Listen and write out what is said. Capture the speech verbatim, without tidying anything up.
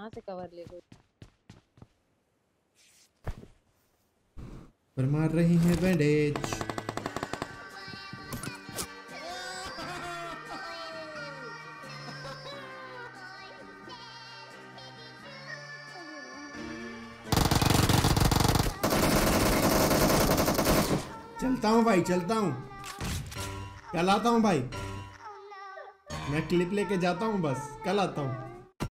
वहां से कवर ले लो। पर मार रही है बैंडेज। चलता हूँ भाई, चलता हूँ, कल आता हूँ भाई, मैं क्लिप लेके जाता हूँ, बस कल आता हूँ।